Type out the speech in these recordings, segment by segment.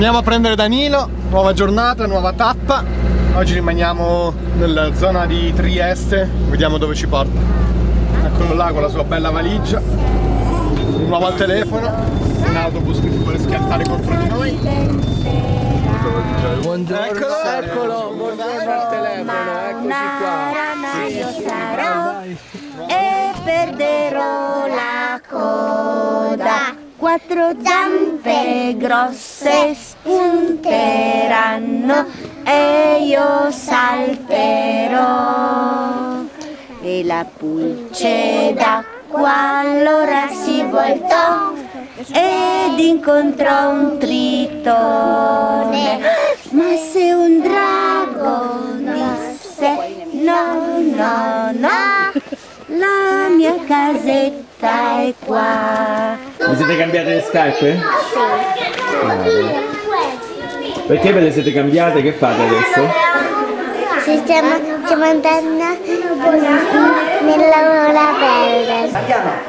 Andiamo a prendere Danilo, nuova giornata, nuova tappa. Oggi rimaniamo nella zona di Trieste, vediamo dove ci porta. Eccolo là con la sua bella valigia, un nuovo al telefono, un autobus che si vuole schiantare contro di noi. Buongiorno, Eccolo, buongiorno al telefono, eccoci Io sarò e perderò la coda. Quattro zampe grosse spunteranno e io salterò. E la pulce d'acqua allora si voltò ed incontrò un tritone. Ma se un drago disse no, no, no, la mia casetta è qua. Vi siete cambiate le scarpe? Perché ve le siete cambiate? Che fate adesso? Stiamo andando nell'aula verde. Andiamo.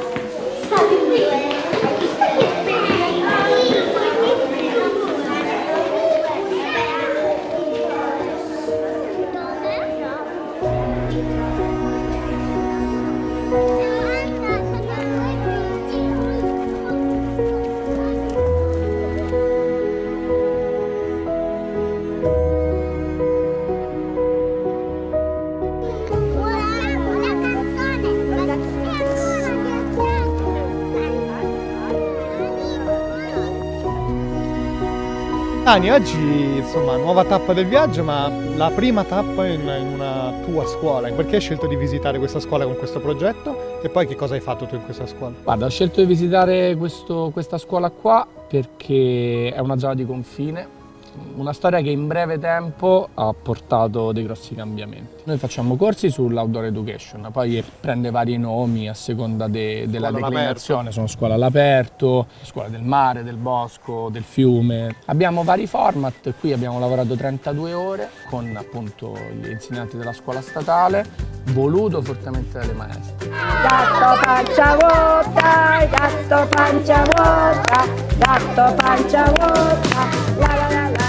Dani, oggi insomma nuova tappa del viaggio, ma la prima tappa in una tua scuola. Perché hai scelto di visitare questa scuola con questo progetto? E poi che cosa hai fatto tu in questa scuola? Guarda, ho scelto di visitare questa scuola qua perché è una zona di confine, una storia che in breve tempo ha portato dei grossi cambiamenti. Noi facciamo corsi sull'outdoor education, poi prende vari nomi a seconda della declinazione. Sono scuola all'aperto, scuola del mare, del bosco, del fiume. Abbiamo vari format, qui abbiamo lavorato 32 ore con appunto gli insegnanti della scuola statale, voluto fortemente dalle maestre. Gatto pancia vuota, gatto pancia vuota, gatto pancia vuota, la la la la.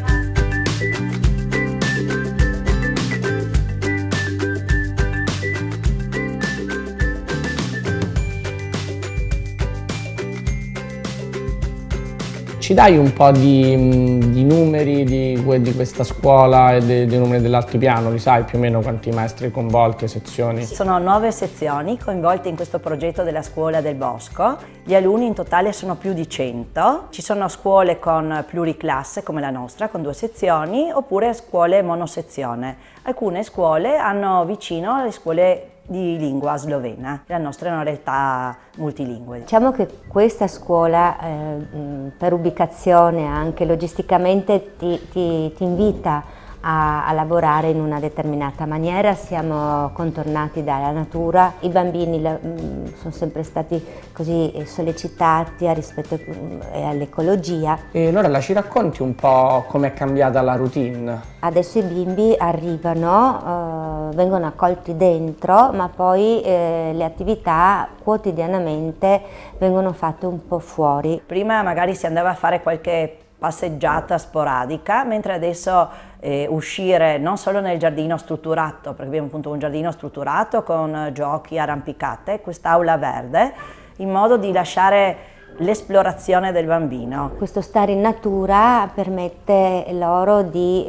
Ci dai un po' di numeri di questa scuola e dei numeri dell'altipiano? Li sai più o meno quanti maestri coinvolti, sezioni? Sono 9 sezioni coinvolte in questo progetto della scuola del bosco. Gli alunni in totale sono più di 100. Ci sono scuole con pluriclasse come la nostra, con 2 sezioni, oppure scuole monosezione. Alcune scuole hanno vicino le scuole di lingua slovena. La nostra è una realtà multilingue. Diciamo che questa scuola per ubicazione anche logisticamente ti invita a lavorare in una determinata maniera. Siamo contornati dalla natura, i bambini sono sempre stati così sollecitati a rispetto all'ecologia. E allora ci racconti un po' com'è cambiata la routine? Adesso i bimbi arrivano, vengono accolti dentro, ma poi le attività quotidianamente vengono fatte un po' fuori. Prima magari si andava a fare qualche passeggiata sporadica, mentre adesso uscire non solo nel giardino strutturato, perché abbiamo appunto un giardino strutturato con giochi, arrampicate, quest'aula verde, in modo di lasciare l'esplorazione del bambino. Questo stare in natura permette loro di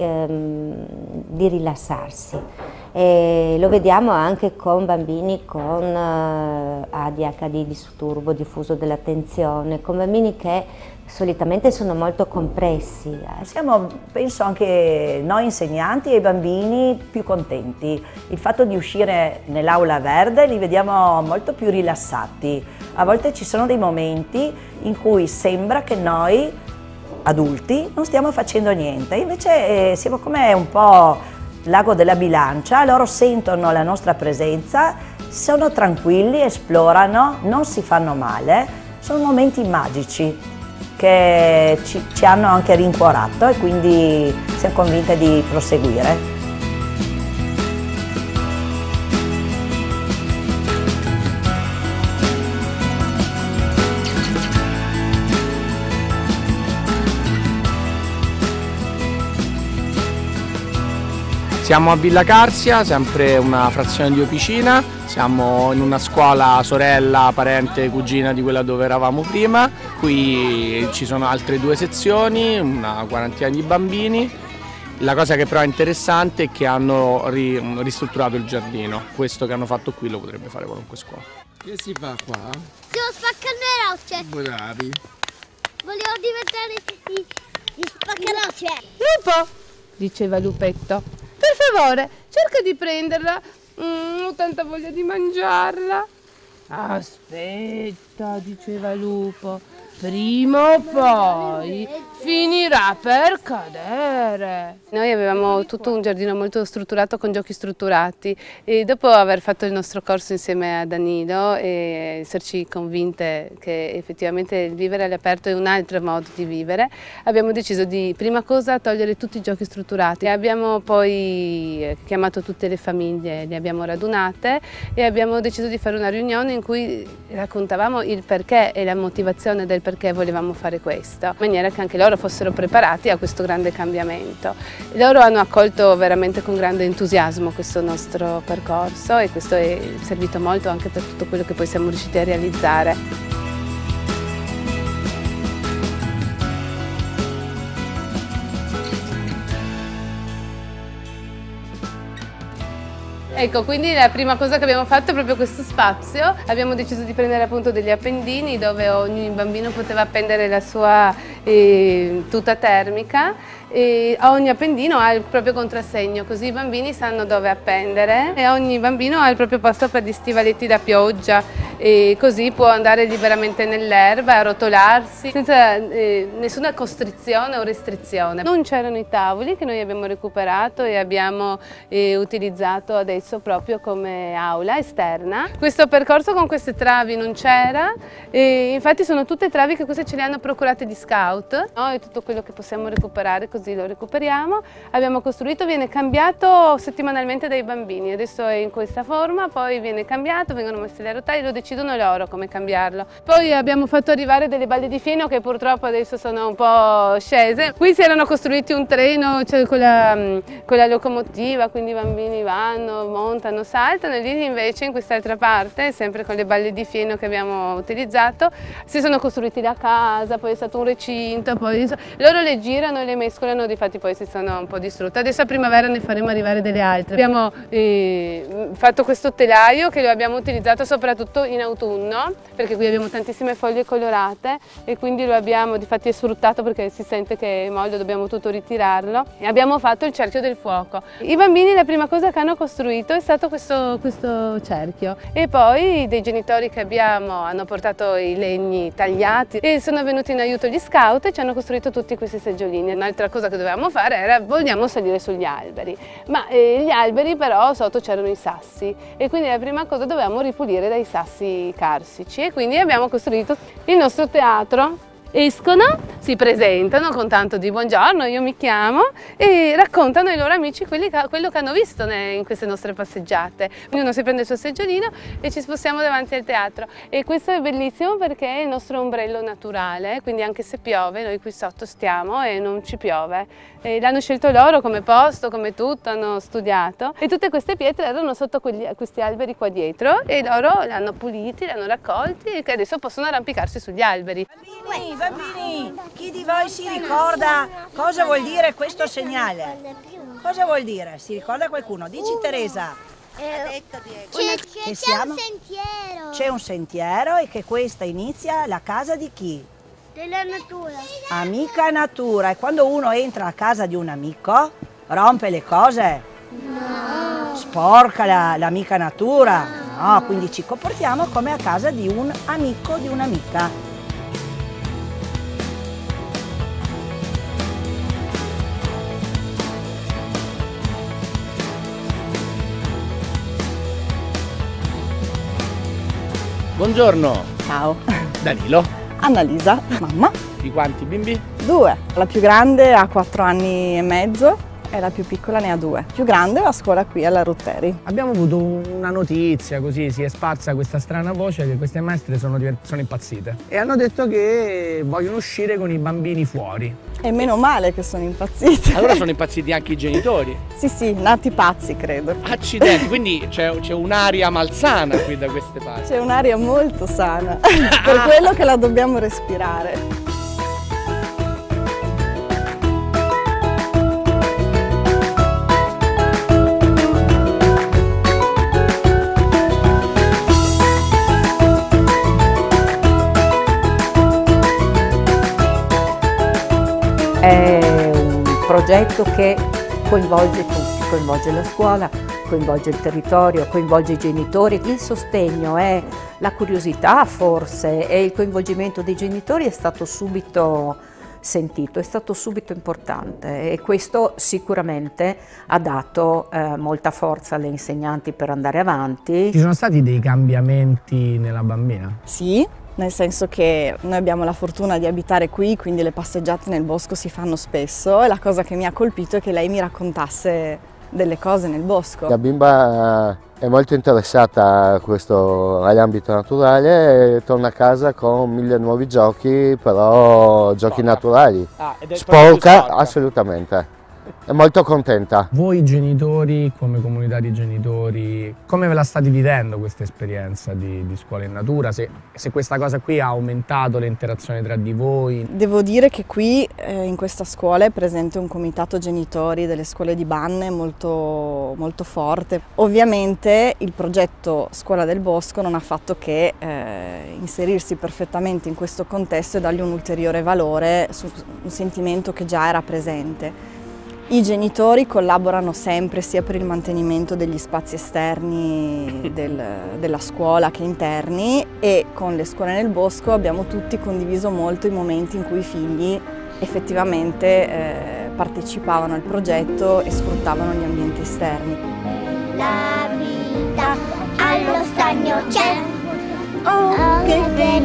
rilassarsi. E lo vediamo anche con bambini con ADHD, disturbo diffuso dell'attenzione, con bambini che solitamente sono molto compressi. Siamo, penso, anche noi insegnanti e i bambini più contenti. Il fatto di uscire nell'aula verde li vediamo molto più rilassati. A volte ci sono dei momenti in cui sembra che noi adulti non stiamo facendo niente, invece siamo come un po' l'ago della bilancia, loro sentono la nostra presenza, sono tranquilli, esplorano, non si fanno male, sono momenti magici che ci hanno anche rincuorato e quindi siamo convinte di proseguire. Siamo a Villa Carzia, sempre una frazione di Opicina, siamo in una scuola sorella, parente, cugina di quella dove eravamo prima. Qui ci sono altre 2 sezioni, una quarantina di bambini. La cosa che però è interessante è che hanno ristrutturato il giardino. Questo che hanno fatto qui lo potrebbe fare qualunque scuola. Che si fa qua? Stiamo spaccando le rocce. Bravi. Volevo diventare gli spaccarocce. Lupo, diceva Lupetto, per favore, cerca di prenderla. Ho tanta voglia di mangiarla. Aspetta, diceva Lupo, prima o poi finirà per cadere. Noi avevamo tutto un giardino molto strutturato con giochi strutturati e dopo aver fatto il nostro corso insieme a Danilo e esserci convinte che effettivamente il vivere all'aperto è un altro modo di vivere, abbiamo deciso di prima cosa togliere tutti i giochi strutturati. Abbiamo poi chiamato tutte le famiglie, le abbiamo radunate e abbiamo deciso di fare una riunione in cui raccontavamo il perché e la motivazione del perché volevamo fare questo, in maniera che anche loro fossero preparati a questo grande cambiamento. Loro hanno accolto veramente con grande entusiasmo questo nostro percorso e questo è servito molto anche per tutto quello che poi siamo riusciti a realizzare. Ecco, quindi la prima cosa che abbiamo fatto è proprio questo spazio. Abbiamo deciso di prendere appunto degli appendini dove ogni bambino poteva appendere la sua tuta termica e ogni appendino ha il proprio contrassegno, così i bambini sanno dove appendere e ogni bambino ha il proprio posto per gli stivaletti da pioggia e così può andare liberamente nell'erba, arrotolarsi senza nessuna costrizione o restrizione. Non c'erano i tavoli che noi abbiamo recuperato e abbiamo utilizzato adesso proprio come aula esterna. Questo percorso con queste travi non c'era e infatti sono tutte travi che queste ce le hanno procurate gli scout. Noi tutto quello che possiamo recuperare così lo recuperiamo. Abbiamo costruito, viene cambiato settimanalmente dai bambini, adesso è in questa forma, poi viene cambiato, vengono messi le rotaie, lo decidono loro come cambiarlo. Poi abbiamo fatto arrivare delle balle di fieno che purtroppo adesso sono un po' scese. Qui si erano costruiti un treno, cioè con la locomotiva, quindi i bambini vanno, montano, saltano, e lì invece in quest'altra parte, sempre con le balle di fieno che abbiamo utilizzato, si sono costruiti la casa, poi è stato un recinto, poi loro le girano e le mescolano, difatti poi si sono un po' distrutte. Adesso a primavera ne faremo arrivare delle altre. Abbiamo fatto questo telaio che lo abbiamo utilizzato soprattutto in autunno, perché qui abbiamo tantissime foglie colorate e quindi lo abbiamo, difatti è sfruttato perché si sente che è mollo, dobbiamo tutto ritirarlo. E abbiamo fatto il cerchio del fuoco. I bambini la prima cosa che hanno costruito è stato questo cerchio e poi dei genitori che abbiamo hanno portato i legni tagliati e sono venuti in aiuto gli scout e ci hanno costruito tutti questi seggiolini. Un'altra cosa che dovevamo fare era vogliamo salire sugli alberi, ma gli alberi però sotto c'erano i sassi e quindi la prima cosa dovevamo ripulire dai sassi carsici e quindi abbiamo costruito il nostro teatro. Escono, si presentano con tanto di buongiorno, io mi chiamo, e raccontano ai loro amici quello che hanno visto in queste nostre passeggiate. Ognuno si prende il suo seggiolino e ci spostiamo davanti al teatro e questo è bellissimo perché è il nostro ombrello naturale, quindi anche se piove noi qui sotto stiamo e non ci piove. L'hanno scelto loro come posto, come tutto, hanno studiato e tutte queste pietre erano sotto questi alberi qua dietro e loro li hanno puliti, li hanno raccolti e che adesso possono arrampicarsi sugli alberi. Bambini, chi di voi si ricorda cosa vuol dire questo segnale? Cosa vuol dire? Si ricorda qualcuno? Dici Teresa. C'è un sentiero. C'è un sentiero e che questa inizia la casa di chi? Della natura. Amica natura. E quando uno entra a casa di un amico, rompe le cose? No. Sporca l'amica natura? No, quindi ci comportiamo come a casa di un amico, di un'amica. Buongiorno. Ciao, Danilo. Annalisa, mamma. Di quanti bimbi? 2. La più grande ha 4 anni e mezzo e la più piccola ne ha 2. Più grande va a scuola qui alla Rutteri. Abbiamo avuto una notizia, così si è sparsa questa strana voce che queste maestre sono impazzite e hanno detto che vogliono uscire con i bambini fuori. E meno male che sono impazzite. Allora sono impazziti anche i genitori? Sì, nati pazzi credo. Accidenti, quindi c'è un'aria malsana qui da queste parti. C'è un'aria molto sana, per quello che la dobbiamo respirare. È un progetto che coinvolge tutti, coinvolge la scuola, coinvolge il territorio, coinvolge i genitori. Il sostegno è la curiosità forse e il coinvolgimento dei genitori è stato subito sentito, è stato subito importante e questo sicuramente ha dato molta forza alle insegnanti per andare avanti. Ci sono stati dei cambiamenti nella bambina? Sì. Nel senso che noi abbiamo la fortuna di abitare qui, quindi le passeggiate nel bosco si fanno spesso e la cosa che mi ha colpito è che lei mi raccontasse delle cose nel bosco. La bimba è molto interessata all'ambito naturale e torna a casa con 1000 nuovi giochi, però giochi naturali. Ed è sporca, assolutamente. È molto contenta. Voi genitori, come comunità di genitori, come ve la state vivendo questa esperienza di scuola in natura? Se questa cosa qui ha aumentato le interazioni tra di voi? Devo dire che qui in questa scuola è presente un comitato genitori delle scuole di Banne molto, molto forte. Ovviamente il progetto Scuola del Bosco non ha fatto che inserirsi perfettamente in questo contesto e dargli un ulteriore valore su un sentimento che già era presente. I genitori collaborano sempre sia per il mantenimento degli spazi esterni della scuola che interni e con le scuole nel bosco abbiamo tutti condiviso molto i momenti in cui i figli effettivamente partecipavano al progetto e sfruttavano gli ambienti esterni. La vita allo stagno c'è, oh che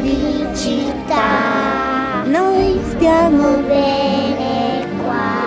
felicità, noi stiamo bene qua.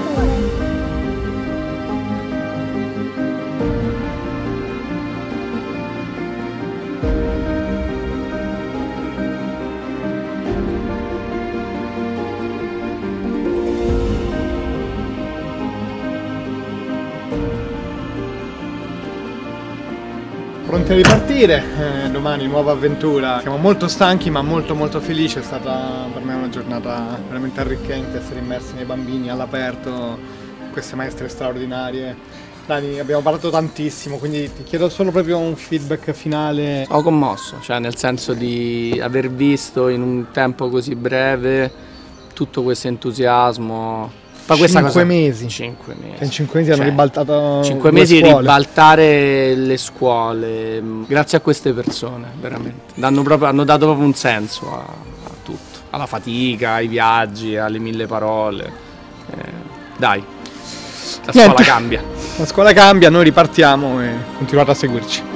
Pronti a ripartire, domani nuova avventura. Siamo molto stanchi ma molto felici, è stata per me una giornata veramente arricchente essere immersi nei bambini all'aperto, queste maestre straordinarie. Dani, abbiamo parlato tantissimo, quindi ti chiedo solo proprio un feedback finale. Ho commosso, cioè nel senso di aver visto in un tempo così breve tutto questo entusiasmo. Ma questa 5 mesi. 5 mesi. In 5 mesi hanno ribaltato 5 mesi ribaltare le scuole, grazie a queste persone, veramente. Hanno dato proprio un senso a tutto, alla fatica, ai viaggi, alle 1000 parole. Dai, la scuola cambia. La scuola cambia, noi ripartiamo e continuate a seguirci.